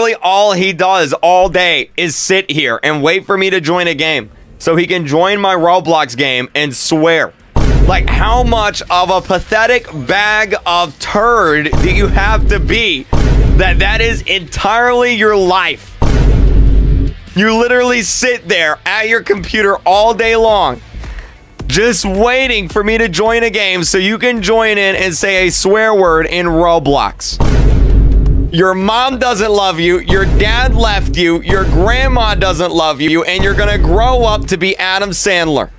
literally all he does all day is sit here and wait for me to join a game so he can join my Roblox game and swear. Like, how much of a pathetic bag of turd do you have to be that is entirely your life? You literally sit there at your computer all day long just waiting for me to join a game so you can join in and say a swear word in Roblox. Your mom doesn't love you, your dad left you, your grandma doesn't love you, and you're gonna grow up to be Adam Sandler.